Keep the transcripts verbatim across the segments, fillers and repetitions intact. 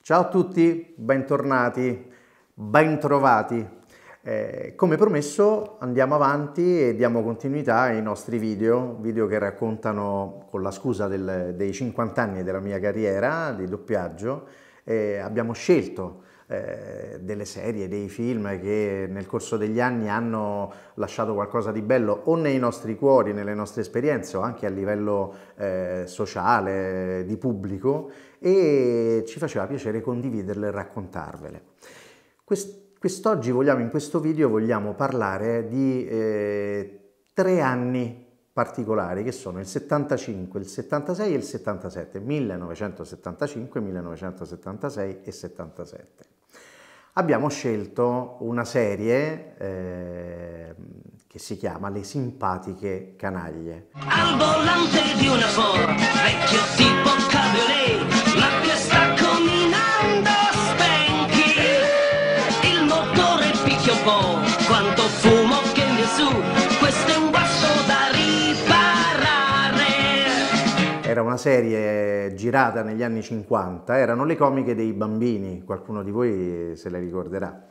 Ciao a tutti, bentornati, bentrovati. Eh, come promesso andiamo avanti e diamo continuità ai nostri video, video che raccontano, con la scusa del, dei cinquanta anni della mia carriera di doppiaggio, eh, abbiamo scelto eh, delle serie, dei film che nel corso degli anni hanno lasciato qualcosa di bello o nei nostri cuori, nelle nostre esperienze o anche a livello eh, sociale, di pubblico, e ci faceva piacere condividerle e raccontarvele. Quest quest'oggi vogliamo, in questo video vogliamo parlare di eh, tre anni particolari che sono il settantacinque, il settantasei e il settantasette, millenovecentosettantacinque, millenovecentosettantasei e settantasette. Abbiamo scelto una serie eh, che si chiama Le simpatiche canaglie. Al volante di una Ford, vecchio tipo cabriolet, ma che sta combinando spenchi. Il motore picchia un po', quanto fumo che ne su, questo è un guasto da riparare. Era una serie girata negli anni cinquanta, erano le comiche dei bambini, qualcuno di voi se le ricorderà.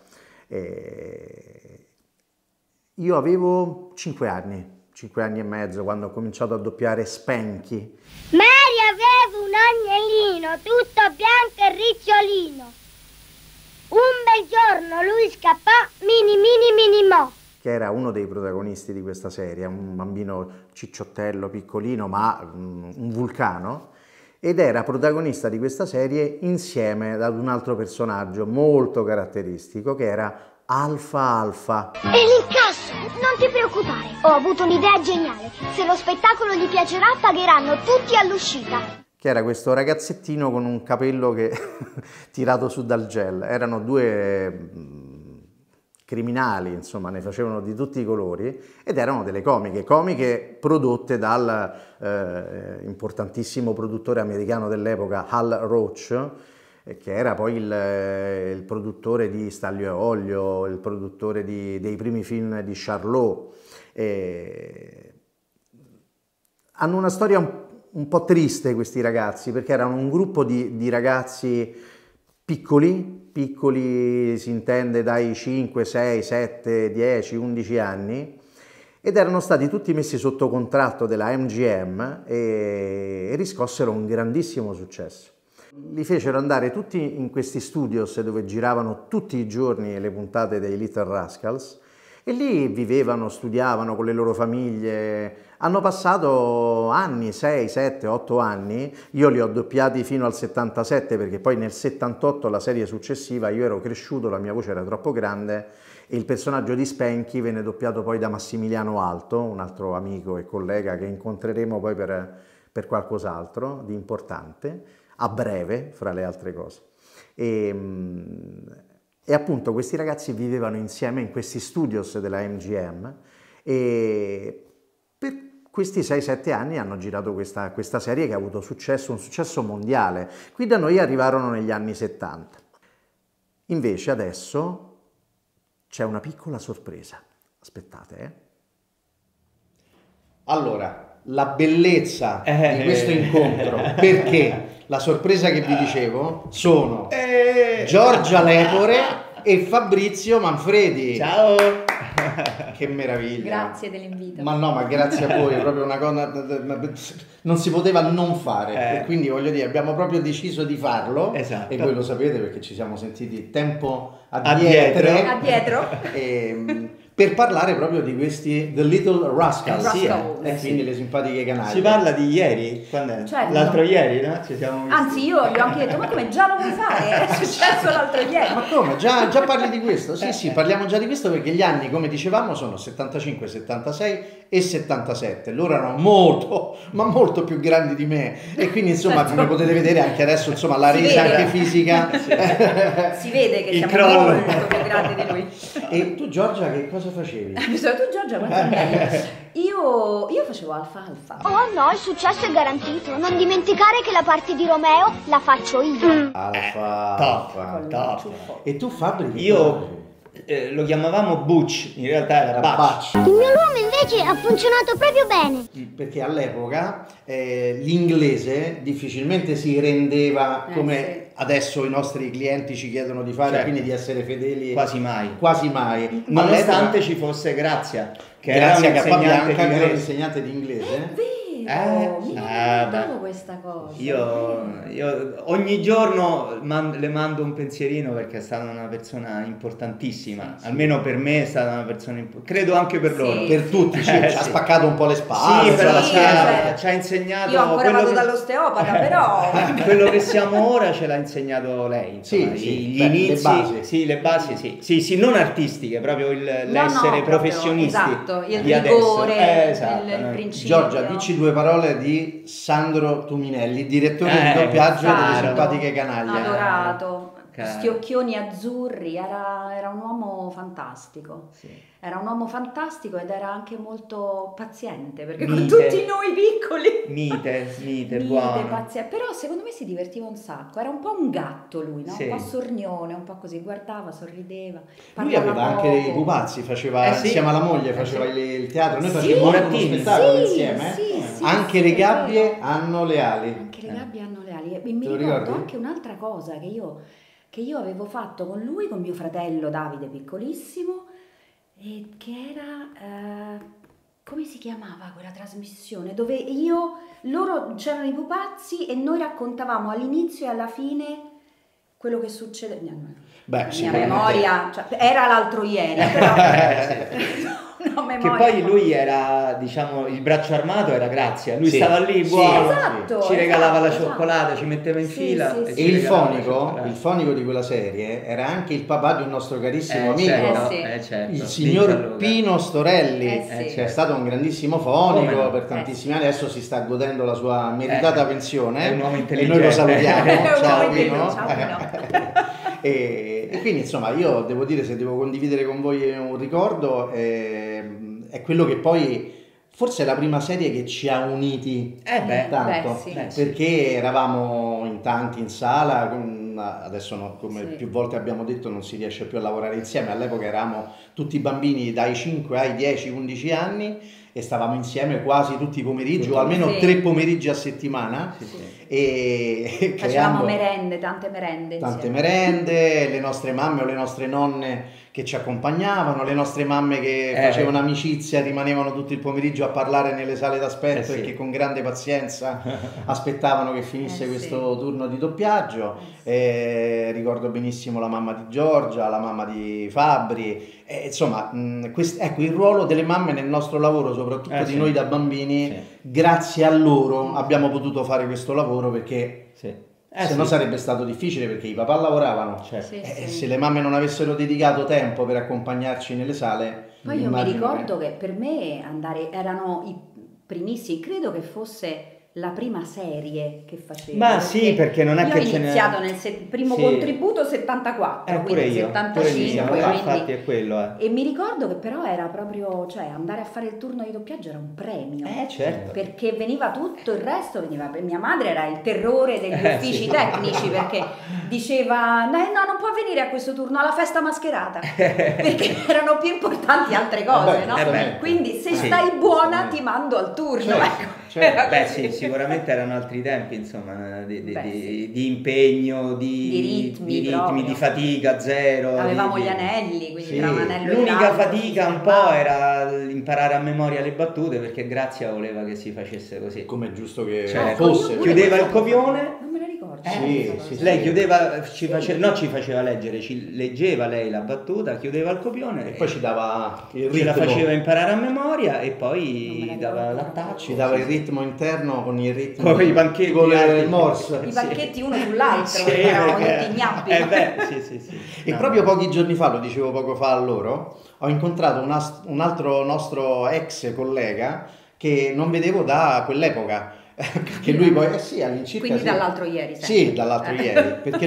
E io avevo cinque anni, cinque anni e mezzo, quando ho cominciato a doppiare Spanky. Mary aveva un agnellino tutto bianco e ricciolino. Un bel giorno lui scappò, mini mini mini mo. Che era uno dei protagonisti di questa serie, un bambino cicciottello, piccolino, ma um, un vulcano, ed era protagonista di questa serie insieme ad un altro personaggio molto caratteristico, che era Alfa Alfa. E l'incasso, non ti preoccupare, ho avuto un'idea geniale. Se lo spettacolo gli piacerà, pagheranno tutti all'uscita. Che era questo ragazzettino con un capello che tirato su dal gel. Erano due criminali, insomma, ne facevano di tutti i colori, ed erano delle comiche, comiche prodotte dal eh, importantissimo produttore americano dell'epoca, Hal Roach, che era poi il, il produttore di Staglio e Olio, il produttore di, dei primi film di Charlot. E hanno una storia un, un po' triste questi ragazzi, perché erano un gruppo di, di ragazzi piccoli, piccoli si intende dai cinque, sei, sette, dieci, undici anni, ed erano stati tutti messi sotto contratto della M G M e, e riscossero un grandissimo successo. Li fecero andare tutti in questi studios dove giravano tutti i giorni le puntate dei Little Rascals, e lì vivevano, studiavano con le loro famiglie. Hanno passato anni, sei, sette, otto anni. Io li ho doppiati fino al settantasette, perché poi nel settantotto, la serie successiva, io ero cresciuto, la mia voce era troppo grande e il personaggio di Spanky venne doppiato poi da Massimiliano Alto, un altro amico e collega che incontreremo poi per, per qualcos'altro di importante, a breve, fra le altre cose. E, E appunto questi ragazzi vivevano insieme in questi studios della M G M e per questi sei sette anni hanno girato questa, questa serie che ha avuto successo, un successo mondiale. Qui da noi arrivarono negli anni settanta. Invece adesso c'è una piccola sorpresa. Aspettate, eh. Allora, la bellezza eh, di questo incontro, perché la sorpresa che vi dicevo sono eh, Giorgia Lepore e Fabrizio Manfredi. Ciao! Che meraviglia! Grazie dell'invito. Ma no, ma grazie a voi, è proprio una cosa, non si poteva non fare, eh. E quindi voglio dire, abbiamo proprio deciso di farlo, esatto. E voi lo sapete perché ci siamo sentiti tempo addietro, addietro. addietro. E, per parlare proprio di questi The Little Rascals, sì, eh, e sì. quindi le simpatiche canaglie. Si parla di ieri? Quando è? Certo. L'altro ieri, no? Ci siamo visti. Anzi, io gli ho anche detto, ma come già lo vuoi fare? È successo l'altro ieri. Ma come? Già, già parli di questo? Sì, sì, parliamo già di questo perché gli anni, come dicevamo, sono settantacinque, settantasei e settantasette. Loro erano molto, ma molto più grandi di me, e quindi insomma, certo, come potete vedere anche adesso, insomma, la si resa vede. anche fisica. Si vede che il siamo crollo molto più grandi di lui. E tu, Giorgia, che cosa facevi? Tu, Giorgia, quanti anni hai? Io, io facevo Alfa Alfa. Oh no, il successo è garantito. Non dimenticare che la parte di Romeo la faccio io. Alfa, top, Alfa. top. E tu, Fabri? Io eh, lo chiamavamo Butch, in realtà era Butch. Il mio nome invece ha funzionato proprio bene. Perché all'epoca eh, l'inglese difficilmente si rendeva Eh, come sì. adesso i nostri clienti ci chiedono di fare, certo. quindi di essere fedeli quasi mai. Quasi mai. Nonostante ci fosse Grazia, che Grazia era Cappabianca, un'insegnante che era di un inglese. insegnante di inglese. È vero, Eh, mi ah, ricordavo beh. questa cosa. Io, io ogni giorno man- le mando un pensierino perché è stata una persona importantissima, Sì, sì. almeno per me è stata una persona importante, credo anche per Sì. loro. Per tutti, sì, Eh, ci ha sì. spaccato un po' le spalle. Sì, però sì, ci, ha, cioè, ci ha insegnato Io ancora quello vado che- dall'osteopata, però... quello che siamo ora ce l'ha insegnato lei, insomma, Sì, sì, gli beh, le inizi, basi. sì, le basi, sì, sì, sì, non artistiche, proprio il- No, l'essere no, proprio, professionisti esatto, il di rigore, adesso. Eh, esatto, il, il no. principio. Giorgia, dici due parole di Sandro Tuminelli, direttore Eh, di doppiaggio delle Sandro. simpatiche canaglie. Adorato, Caro. questi occhioni azzurri, era, era un uomo fantastico. Sì. Era un uomo fantastico ed era anche molto paziente, perché con Mite. tutti noi piccoli... Mite, mite, Mite, buono. paziente. Però secondo me si divertiva un sacco, era un po' un gatto lui, no? Sì. Un po' sornione, un po' così, guardava, sorrideva. Lui parlava aveva anche poco. i pupazzi, faceva Eh sì. insieme alla moglie, Eh faceva sì. il, il teatro, noi Sì, facevamo uno burattini. spettacolo sì, insieme. sì, sì, anche sì, le è gabbie vero. hanno le ali. Anche le gabbie hanno le ali. E mi Te lo ricordo ricordi? anche un'altra cosa che io, che io avevo fatto con lui, con mio fratello Davide piccolissimo, e che era, eh, come si chiamava quella trasmissione? Dove io, loro c'erano i pupazzi e noi raccontavamo all'inizio e alla fine quello che succede. No, no. Beh, La mia sicuramente. memoria, cioè, era l'altro ieri, però... una Che memoria poi un po'. lui era, diciamo, il braccio armato era Grazia, lui Sì. stava lì Sì, buono, esatto, ci regalava la esatto, cioccolata, esatto. ci metteva in Sì, fila sì, e sì. ci E il regalava la fonico, cioccolata. il fonico di quella serie era anche il papà di un nostro carissimo Eh, amico, certo, Eh, sì. eh, certo. il Di signor Gianluca. Pino Storelli, Eh, sì. che è stato un grandissimo fonico Come no? per tantissimi anni, adesso si sta godendo la sua Eh, meritata pensione è un uomo e intelligente. noi lo salutiamo. È un Ciao uomo Pino. intelligente, ciao, e, e quindi insomma io devo dire, se devo condividere con voi un ricordo, eh, è quello che poi forse è la prima serie che ci ha uniti Eh beh, tanto, beh, sì. beh, sì. perché eravamo in tanti in sala, con- adesso no, come Sì. più volte abbiamo detto non si riesce più a lavorare insieme, all'epoca eravamo tutti bambini dai cinque ai dieci undici anni e stavamo insieme quasi tutti i pomeriggi o almeno Sì. tre pomeriggi a settimana Sì, sì. e Facevamo creando merende, tante merende tante insieme. merende, le nostre mamme o le nostre nonne che ci accompagnavano, le nostre mamme che Eh. facevano amicizia e rimanevano tutto il pomeriggio a parlare nelle sale d'aspetto Eh sì. e che con grande pazienza aspettavano che finisse Eh sì. questo turno di doppiaggio. Eh, ricordo benissimo la mamma di Giorgia, la mamma di Fabri, eh, insomma, mh, quest- ecco il ruolo delle mamme nel nostro lavoro, soprattutto Eh di sì. noi da bambini, Sì. grazie a loro abbiamo potuto fare questo lavoro, perché Sì. Eh, se sì. no sarebbe stato difficile, perché i papà lavoravano. Certo. Sì, Eh, sì. se le mamme non avessero dedicato tempo per accompagnarci nelle sale, Poi io mi immagino ricordo che per me andare erano i primissimi, credo che fosse la prima serie che facevo. Ma sì, perché non è io che ho ce n'è- iniziato nel se- primo Sì. contributo settantaquattro, Eh, pure quindi io, settantacinque, pure io, quindi- infatti è quello, eh. e mi ricordo che però era proprio, cioè andare a fare il turno di doppiaggio era un premio. Eh, certo. Perché veniva tutto il resto, veniva, mia madre era il terrore degli Eh, uffici sì. tecnici, perché diceva no, no, non può venire a questo turno, alla festa mascherata, perché erano più importanti altre cose, Vabbè, no? eh beh. Quindi se Sì. stai buona ti mando al turno. Certo, ecco. certo. Era Beh così. sì, sicuramente erano altri tempi, insomma, di, di- Beh, di- sì. di impegno, di, Di ritmi di, proprio. di fatica zero. Avevamo di- gli di- anelli, quindi Sì. tra un anello e L'unica l'altro fatica si un po' fermava. era imparare a memoria le battute, perché Grazia voleva che si facesse così. come è giusto che Cioè, Ecco, io fosse. pure chiudeva questa il cosa copione. Non me la ricordo. Eh, Sì, questa sì, cosa. Lei chiudeva, ci faceva, no, ci faceva leggere, ci leggeva lei la battuta, chiudeva il copione E poi ci dava il ce la ritmo, faceva imparare a memoria e Non poi me la dava ricordo. l'attacco. ci dava il ritmo interno con il ritmo Con i banchetti con alti. il morse. I banchetti uno sull'altro, Sì, perché eravamo perché- tutti ignappi. Eh beh, sì, sì, sì. E No. proprio pochi giorni fa, lo dicevo poco fa a loro, ho incontrato un, as- un altro nostro ex collega che non vedevo da quell'epoca. Che lui poi, eh sì, all'incirca Quindi sì. dall'altro ieri, sempre. Sì, dall'altro Eh. ieri, perché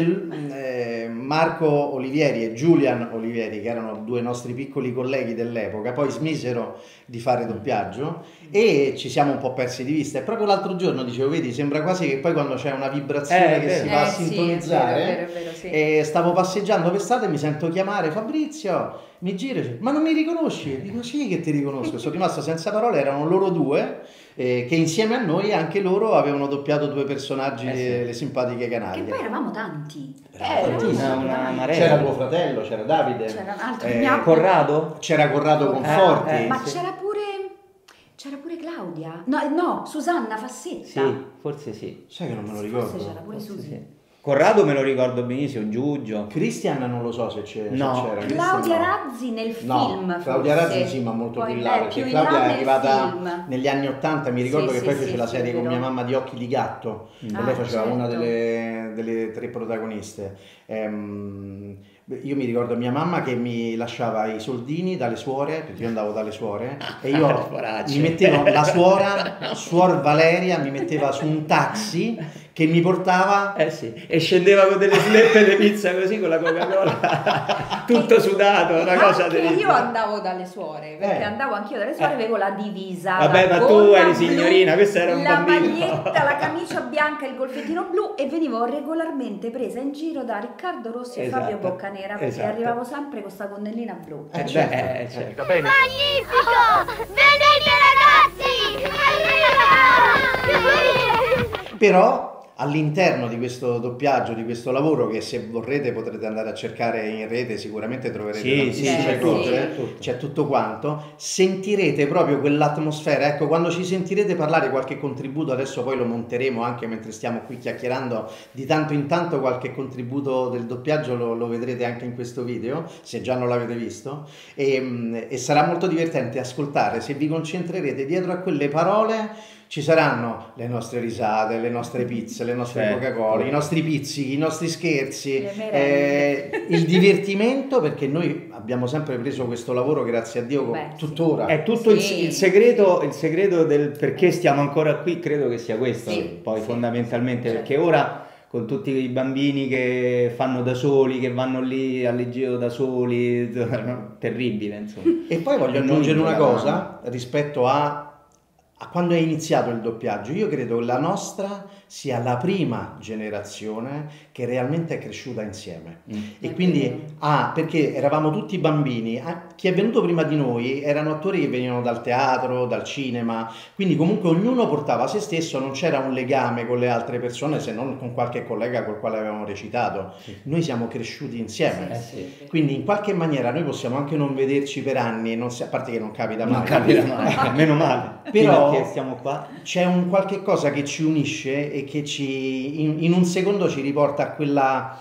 eh, Marco Olivieri e Julian Olivieri, che erano due nostri piccoli colleghi dell'epoca, poi smisero di fare doppiaggio e ci siamo un po' persi di vista. E proprio l'altro giorno dicevo, vedi, sembra quasi che poi quando c'è una vibrazione Eh, che è si vero. va a Eh, sì, sintonizzare, è vero, è vero, è vero, sì. e stavo passeggiando per strada e mi sento chiamare Fabrizio, mi giro e dice, ma non mi riconosci? Dico sì che ti riconosco, sono rimasto senza parole, erano loro due eh, che insieme a noi anche loro avevano doppiato due personaggi, Eh sì. le, le simpatiche Che canaglie. poi eravamo tanti. Eravamo Eh, tantissimi. eravamo Una- una tanti. marea. C'era tuo fratello, c'era Davide, C'era un altro eh, mio- Corrado? c'era Corrado Eh, Conforti. eh, Ma sì. c'era pure c'era pure Claudia. No, no, Susanna Fassetta. Sì, forse sì. Sai che non me lo Forse ricordo. c'era pure Forse Susi. sì. Corrado me lo ricordo benissimo, Giugio. Cristian non lo so se c'è, se No. c'era. Christian Claudia no. Razzi nel No, film. Claudia forse. Razzi sì, ma molto Poi, più in là, eh, perché più in Claudia là è nel arrivata film. negli anni Ottanta, mi ricordo Sì, che sì, poi sì, fece la sì, serie è con vero. mia mamma di Occhi di Gatto, Mm. e lei Ah, faceva una certo. delle, delle tre protagoniste. Ehm, io mi ricordo mia mamma che mi lasciava i soldini dalle suore, perché io andavo dalle suore, e io Poraccio. mi mettevo, la suora, suor Valeria, mi metteva su un taxi che mi portava... Eh sì, e scendeva con delle sleppe di pizza così con la Coca-Cola, tutto sudato, una cosa Anche terribile. io andavo dalle suore, perché Eh. andavo anch'io dalle suore, Eh. avevo la divisa. Vabbè, la ma tu gonna eri blu, signorina, questo era un la bambino. maglietta, la camicia bianca e il golfettino blu, e venivo regolarmente presa in giro da Riccardo Rossi e Fabio Esatto. Boccanera, perché Esatto. arrivavo sempre con sta gonnellina blu. Eh, Eh, certo, beh, eh, eh. certo. Magnifico! Venite ragazzi! Però all'interno di questo doppiaggio, di questo lavoro, che se vorrete potrete andare a cercare in rete, sicuramente troverete Sì, tantissime sì, c'è cose, tutto, c'è tutto. c'è tutto quanto, sentirete proprio quell'atmosfera, ecco, quando ci sentirete parlare qualche contributo, adesso poi lo monteremo anche mentre stiamo qui chiacchierando, di tanto in tanto qualche contributo del doppiaggio lo, lo vedrete anche in questo video, se già non l'avete visto, e, mm, e sarà molto divertente ascoltare, se vi concentrerete dietro a quelle parole. Ci saranno le nostre risate, le nostre pizze, le nostre Certo. Coca-Cola, i nostri pizzichi, i nostri scherzi, Le merende. eh, il divertimento, perché noi abbiamo sempre preso questo lavoro, grazie a Dio, Beh, sì. tuttora. È tutto il, Sì. il segreto, il segreto del perché stiamo ancora qui, credo che sia questo, Sì, poi sì, fondamentalmente, sì, perché certo. ora con tutti i bambini che fanno da soli, che vanno lì al liceo da soli, no, terribile, insomma. E poi voglio Noi aggiungere una giocavamo. cosa rispetto a, a quando è iniziato il doppiaggio. Io credo che la nostra sia la prima generazione che realmente è cresciuta insieme. Mm. E È quindi, vero. ah, perché eravamo tutti bambini, ah, chi è venuto prima di noi erano attori che venivano dal teatro, dal cinema, quindi comunque ognuno portava se stesso, non c'era un legame con le altre persone se non con qualche collega col quale avevamo recitato. Noi siamo cresciuti insieme. Eh sì. Quindi in qualche maniera noi possiamo anche non vederci per anni, non si- a parte che non capita mai. Non capita mai, meno male. Però- Perché stiamo qua. C'è un qualche cosa che ci unisce e che ci in, in un secondo ci riporta a quella,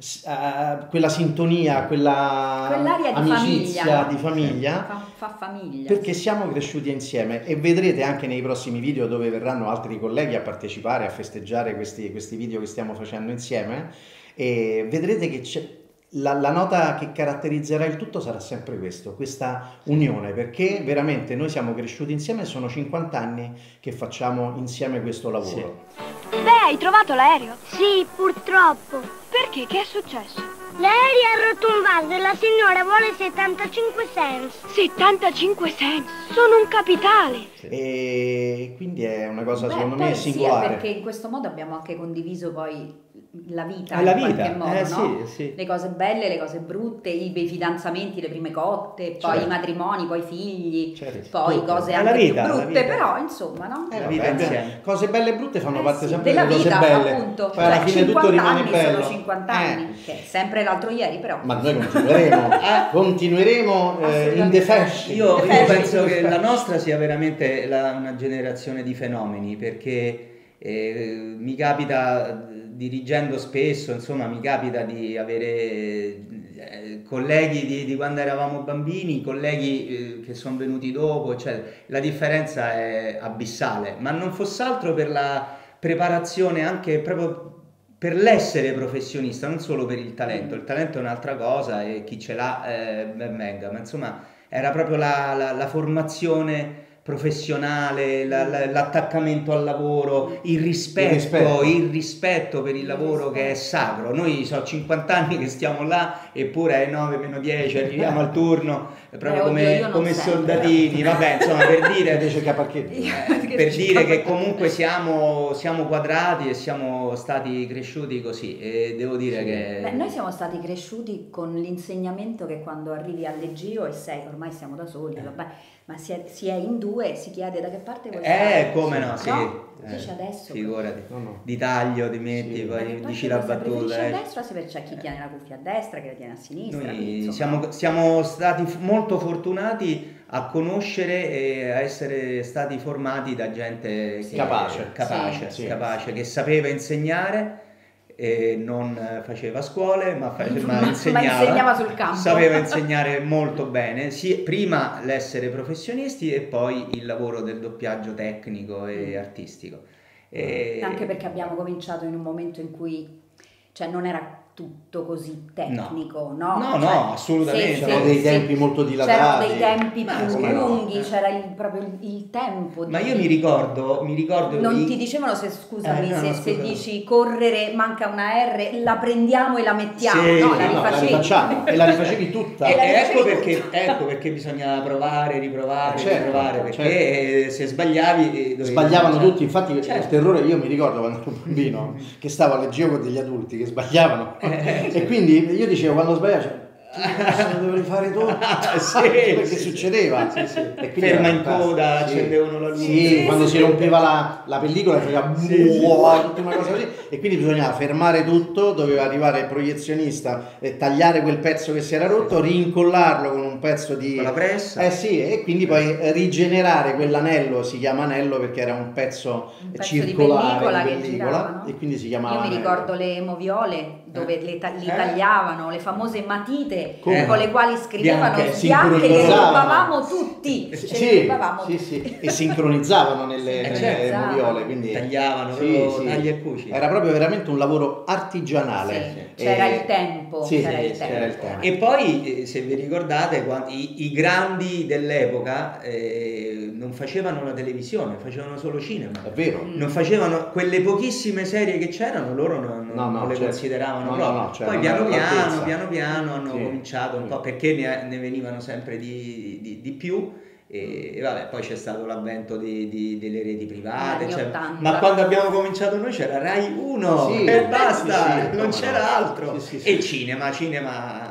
a quella sintonia, a quella Quell'aria di amicizia, famiglia. di famiglia. Fa, fa famiglia. Perché siamo cresciuti insieme e vedrete anche nei prossimi video dove verranno altri colleghi a partecipare, a festeggiare questi, questi video che stiamo facendo insieme, e vedrete che c'è, la, la nota che caratterizzerà il tutto sarà sempre questo, questa unione, perché veramente noi siamo cresciuti insieme e sono cinquanta anni che facciamo insieme questo lavoro. Beh, hai trovato l'aereo? Sì, purtroppo. Perché? Che è successo? L'aereo ha rotto un vaso e la signora vuole settantacinque cents. settantacinque cents? Sono un capitale. E quindi è una cosa Beh, secondo poi me sì, è singolare. perché in questo modo abbiamo anche condiviso poi la vita, È la in vita, qualche modo, eh, no? sì, sì. Le cose belle, le cose brutte, i, i fidanzamenti, le prime cotte, poi Certo. i matrimoni, poi i figli, Certo, poi tutto. cose È anche la vita, più la brutte, vita. però insomma, no? Eh, La vabbè, vita beh, insieme. cose belle e brutte fanno Eh parte sì, sempre della delle cose vita, belle. appunto. Poi alla Cioè, fine tutto cinquanta rimane anni bello. sono cinquanta Eh. anni, che è sempre l'altro ieri, però. Ma noi continueremo, continueremo eh, in Assolutamente. the fashion. Io, io Fashion. penso che la nostra sia veramente la- una generazione di fenomeni, perché eh, mi capita, dirigendo spesso, insomma, mi capita di avere eh, colleghi di, di quando eravamo bambini, colleghi eh, che sono venuti dopo, cioè la differenza è abissale, ma non fosse altro per la preparazione anche proprio per l'essere professionista, non solo per il talento. Il talento è un'altra cosa e chi ce l'ha eh, ben venga, ma insomma era proprio la, la- la formazione professionale, la- la- l'attaccamento al lavoro, il rispetto, Il rispetto. il rispetto per il lavoro che è sacro. Noi sono cinquanta anni che stiamo là, eppure alle nove meno dieci arriviamo al turno, è proprio Eh, oddio, come, io non come sempre, soldatini, vabbè, insomma, per dire Invece che a parcheggio. per dire che comunque siamo, siamo quadrati e siamo stati cresciuti così, e devo dire che Beh, noi siamo stati cresciuti con l'insegnamento che quando arrivi al Legio e sei, ormai siamo da soli, vabbè, Ma si è, si è in due, si chiede da che parte vuoi Eh, stare. come no, sì. No? Eh, Dice adesso. Figurati. No, no. Di taglio, ti metti, Sì. Da che poi parte dici la vuoi stare? battuta. Preferisci eh. a destra, se c'è chi tiene la cuffia a destra, che la tiene a sinistra. Noi insomma. siamo, siamo stati f- molto fortunati a conoscere e a essere stati formati da gente Sì. che- Capace. capace, Sì, sì. capace, che sapeva insegnare e non faceva scuole, ma, fa- ma Ma insegnava, insegnava sul campo. sapeva insegnare molto bene, sì, prima l'essere professionisti e poi il lavoro del doppiaggio tecnico e artistico. E- Anche perché abbiamo cominciato in un momento in cui, cioè, non era tutto così tecnico, no? No, no, Cioè, assolutamente. se- C'erano se- dei se- tempi molto dilatati. C'erano dei tempi Ma più come no? lunghi, Eh. c'era il- proprio il, il tempo. Ma di- io mi ricordo, mi ricordo Non i- ti dicevano se, scusami, Eh, no, se, no, se scusa. dici correre, manca una R, la prendiamo e la mettiamo, Sì, no? sì, La no, la rifacevi. rifacciamo e la rifacevi tutta. E E la ecco rifacevi perché, ecco perché bisogna provare, riprovare, Eh, certo, riprovare, perché certo. eh, se sbagliavi eh, dovevi- Sbagliavano cioè- tutti, infatti il Certo. terrore, io mi ricordo quando ero bambino che stavo leggevo con degli adulti che sbagliavano Eh, e quindi io dicevo quando sbagliavo cioè, lo dovevo rifare tutto Sì, perché sì, succedeva sì, sì. E quindi Ferma era in fantastico. coda, Sì. accendevano la luce. Sì, Sì, quando sì. si rompeva la, la pellicola faceva Sì, sì. tutta una cosa così e quindi bisognava fermare tutto, doveva arrivare il proiezionista e tagliare quel pezzo che si era rotto, rincollarlo con un pezzo di Con la pressa. eh sì, e quindi poi rigenerare quell'anello, si chiama anello perché era un pezzo, Un pezzo circolare di pellicola di che pellicola, girava, no? e quindi si chiamava Io mi anello. ricordo le moviole dove le ta- li Eh. tagliavano, le famose matite Come? con le quali scrivevano Bianche, bianche, le sincronizzavano. rubavamo tutti, Sì, ce le sì, rubavamo sì, tutti. sì, e sincronizzavano nelle, Eh, nelle certo. moviole, quindi Tagliavano, sì, proprio sì. tagli e cuci. Era proprio veramente un lavoro artigianale. Sì, c'era E- il tempo, sì, c'era sì, il c'era tempo. il tempo. E poi, eh, se vi ricordate, quan- i, i grandi dell'epoca eh, non facevano la televisione, facevano solo cinema. È vero. Mm. Non facevano quelle pochissime serie che c'erano, loro non, No, no, non le certo. consideravano No, no, proprio. no, cioè, Poi non piano era piano, all'altezza. piano piano hanno Sì. cominciato un Sì. po' perché ne, ne venivano sempre di, di- di più. E, e vabbè, poi c'è stato l'avvento di- di- delle reti private, Negli cioè- ottanta. ma quando abbiamo cominciato noi c'era Rai uno Sì, e basta, sì, sì, non come c'era no. altro. Sì, sì, sì. E il cinema, cinema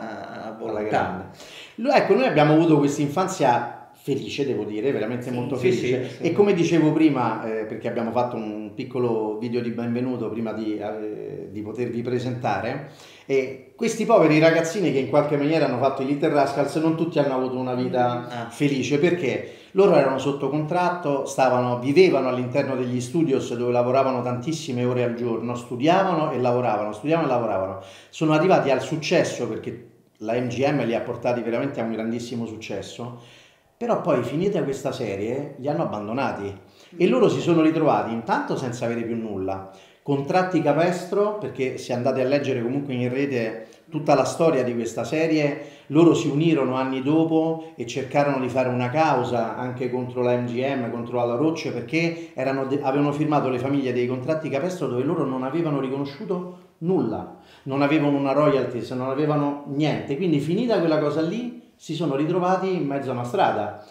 a Alla volontà. grande. Lu- Ecco, noi abbiamo avuto questa infanzia felice, devo dire, veramente Sì. molto Sì, felice. sì, sì. E come dicevo prima, eh, perché abbiamo fatto un piccolo video di benvenuto prima di, eh, di potervi presentare, e questi poveri ragazzini che in qualche maniera hanno fatto i Little Rascals non tutti hanno avuto una vita Ah. felice, perché loro erano sotto contratto, stavano, vivevano all'interno degli studios dove lavoravano tantissime ore al giorno, studiavano e lavoravano, studiavano e lavoravano. Sono arrivati al successo perché la M G M li ha portati veramente a un grandissimo successo, però poi finita questa serie li hanno abbandonati e loro si sono ritrovati intanto senza avere più nulla, contratti capestro, perché se andate a leggere comunque in rete tutta la storia di questa serie, loro si unirono anni dopo e cercarono di fare una causa anche contro la M G M, contro la Roche, perché erano de- avevano firmato le famiglie dei contratti capestro dove loro non avevano riconosciuto nulla, non avevano una royalties, non avevano niente, quindi finita quella cosa lì si sono ritrovati in mezzo a una strada.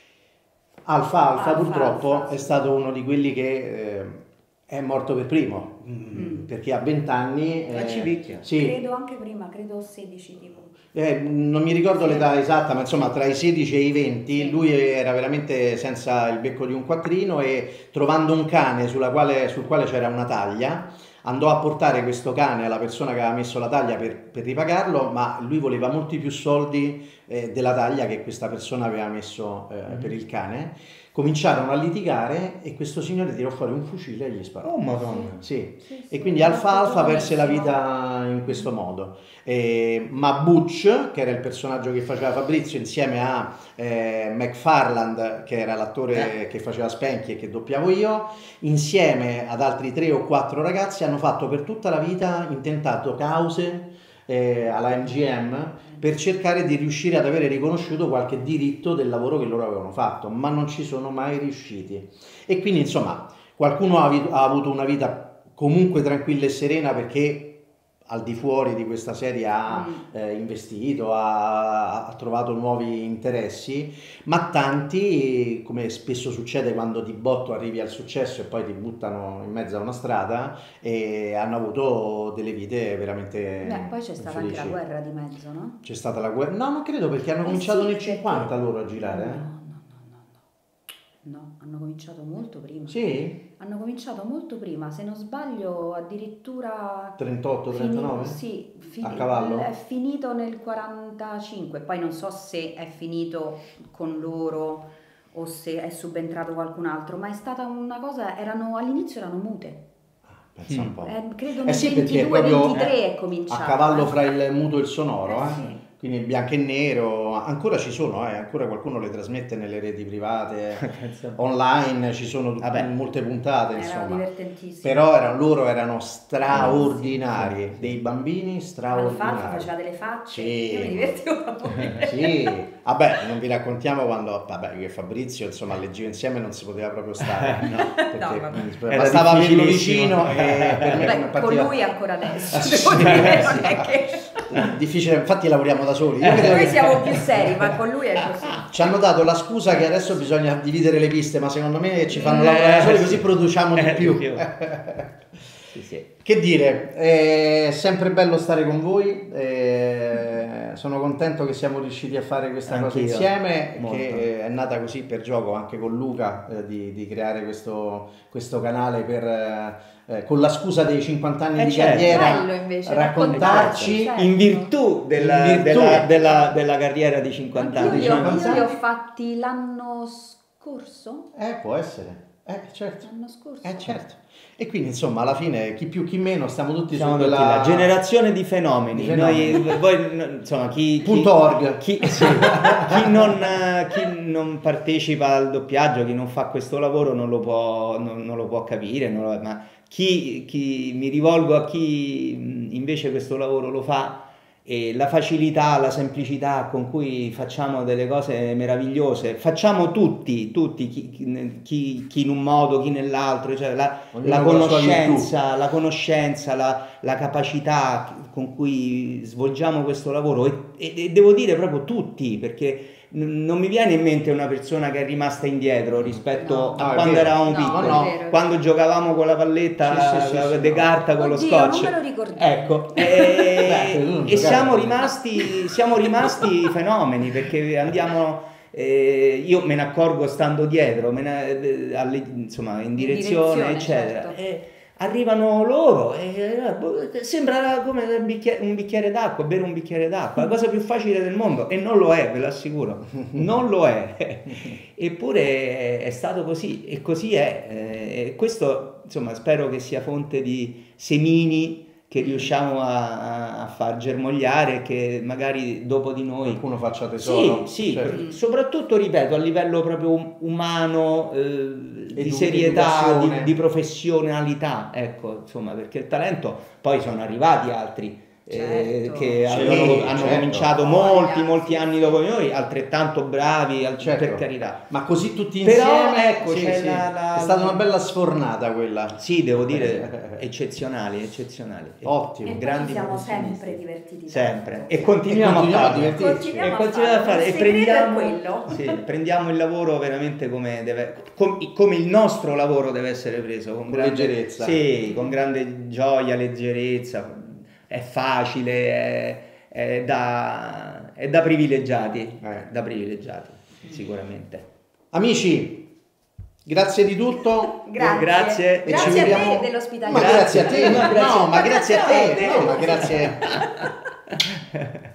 Alfa Alfa, Alfa, purtroppo Alfa, sì. è stato uno di quelli che eh, è morto per primo, mm, perché a vent'anni... La civicchia. Sì, Credo anche prima, credo sedici tipo. eh, non mi ricordo l'età esatta, ma insomma tra i sedici e i venti Sì. lui era veramente senza il becco di un quattrino e trovando un cane sulla quale- sul quale c'era una taglia, andò a portare questo cane alla persona che aveva messo la taglia per, per ripagarlo, ma lui voleva molti più soldi eh, della taglia che questa persona aveva messo eh, per il cane. Cominciarono a litigare e questo signore tirò fuori un fucile e gli sparò. Oh madonna. Sì. Sì, sì, E quindi molto Alfa Alfa perse la giovanissimo. vita in questo modo. Eh, ma Butch, che era il personaggio che faceva Fabrizio, insieme a eh, McFarland, che era l'attore che faceva Spanky e che doppiavo io, insieme ad altri tre o quattro ragazzi, hanno fatto per tutta la vita, intentato cause eh, alla M G M per cercare di riuscire ad avere riconosciuto qualche diritto del lavoro che loro avevano fatto, ma non ci sono mai riusciti. E quindi insomma qualcuno ha, avuto- ha avuto una vita comunque tranquilla e serena perché al di fuori di questa serie ha Mm. eh, investito, ha, ha trovato nuovi interessi, ma tanti, come spesso succede quando di botto arrivi al successo e poi ti buttano in mezzo a una strada, e hanno avuto delle vite veramente Beh, poi c'è stata anche infelici. la guerra di mezzo, no? C'è stata la guerra? No, non credo, perché hanno Eh cominciato sì, nel perché- cinquanta loro a girare. No, eh. no, no, no, No, hanno cominciato molto prima. Sì? Hanno cominciato molto prima, se non sbaglio addirittura... trentotto trentanove? Fini, sì, fi- A cavallo? è finito nel quarantacinque, poi non so se è finito con loro o se è subentrato qualcun altro, ma è stata una cosa, erano all'inizio erano mute. Pensa un po'. Eh, credo Eh nel sì, perché ventidue proprio, ventidre eh, è cominciato. a cavallo eh. fra il muto e il sonoro, Eh eh. sì. Quindi bianco e nero, ancora ci sono, eh, ancora qualcuno le trasmette nelle reti private, online, ci sono Vabbè. molte puntate, Erano insomma. divertentissimi. Però erano, loro erano straordinari, Sì, sì, sì. dei bambini Alfalfa straordinari. faceva delle facce, Sì. io mi divertivo a morire. Sì, vabbè, non vi raccontiamo quando, vabbè, che Fabrizio, insomma, leggivo insieme non si poteva proprio stare, no, perché No, vabbè. mm, Era bastava averlo difficilissimo. vicino e per me Beh, come con partiva- lui ancora adesso, Sì, devo dire, sì. non è che... difficile, infatti lavoriamo da soli. Io credo Noi che- siamo più seri, ma con lui è così. Ci hanno dato la scusa che adesso bisogna dividere le piste, ma secondo me ci fanno Eh, lavorare da soli, sì. così produciamo di Eh, più. di più. Sì, sì. Che dire, è sempre bello stare con voi, eh, sono contento che siamo riusciti a fare questa cosa Anch'io, insieme, molto. che è nata così per gioco anche con Luca, eh, di, di creare questo, questo canale per, eh, con la scusa dei cinquanta anni Eh, di certo. carriera, Bello invece, raccontarci. raccontarci. In virtù della, In virtù. della, della, della carriera di cinquanta Io anni. li, ho, cinquanta io li ho anni? fatti l'anno scorso. Eh, può essere, eh, certo. L'anno scorso. Eh certo. E quindi insomma alla fine chi più chi meno stiamo tutti Siamo su tutti quella là. Generazione di fenomeni. Di fenomeni. Noi, voi, no, insomma, chi, chi, Punto org. chi, sì, chi, non, eh, chi non partecipa al doppiaggio, chi non fa questo lavoro non lo può, non, non lo può capire, non lo- ma chi, chi mi rivolgo a chi mh, invece questo lavoro lo fa, e la facilità, la semplicità con cui facciamo delle cose meravigliose, facciamo tutti, tutti, chi, chi- chi, chi in un modo, chi nell'altro, cioè la, Ognuno la con la sua conoscenza, la conoscenza, la, la capacità con cui svolgiamo questo lavoro e, e- e devo dire proprio tutti, perché n- non mi viene in mente una persona che è rimasta indietro rispetto No. a No, è quando vero. eravamo No, piccoli, no. è vero. quando giocavamo con la palletta Sì, sì, sì, la- sì, de no. carta con lo Oddio, scotch. non me lo ricordavo. Ecco, e, Beh, tu non e giocavi siamo con- rimasti, siamo rimasti fenomeni, perché andiamo, eh, io me ne accorgo stando dietro, me ne- eh, alle- insomma in direzione, direzione, eccetera. certo. E arrivano loro e eh, boh, sembra come un bicchiere, un bicchiere d'acqua, bere un bicchiere d'acqua, la cosa più facile del mondo, e non lo è, ve lo assicuro, non lo è. Eppure è stato così, e così è. eh, E questo, insomma, spero che sia fonte di semini che riusciamo a, a far germogliare e che magari dopo di noi qualcuno faccia tesoro. sì, sì, certo. soprattutto ripeto a livello proprio um- umano, eh, di Edu- serietà, educazione. di, di professionalità, ecco, insomma, perché il talento, poi sono arrivati altri eh, Certo. che Sì, avevano- hanno certo. cominciato Oh, molti, ragazzi, molti anni sì. dopo di noi, altrettanto bravi, al- Certo. per carità. Ma così tutti Però, insieme, ecco, sì, c'è sì. la- la- è stata una bella sfornata quella. Sì, devo dire, eccezionali, eccezionali. Ottimo. E poi grandi ci siamo professionisti. sempre divertiti. Sempre. tanto. E continuiamo, E continuiamo a a farlo. divertirci. Continuiamo E a continuiamo a farlo. fare Il e segreto prendiamo, è quello. sì, prendiamo il lavoro veramente come deve, com- come il nostro lavoro deve essere preso, con, Con grande, leggerezza. sì, con grande gioia, leggerezza. È facile, è, è da, è da privilegiati, Eh. da privilegiati, sicuramente. Amici, grazie di tutto. Grazie. Grazie. E Grazie ci a vediamo- te dell'ospitalità. Ma grazie a te, No, grazie. no, ma grazie a te, Grazie a te. no, ma grazie.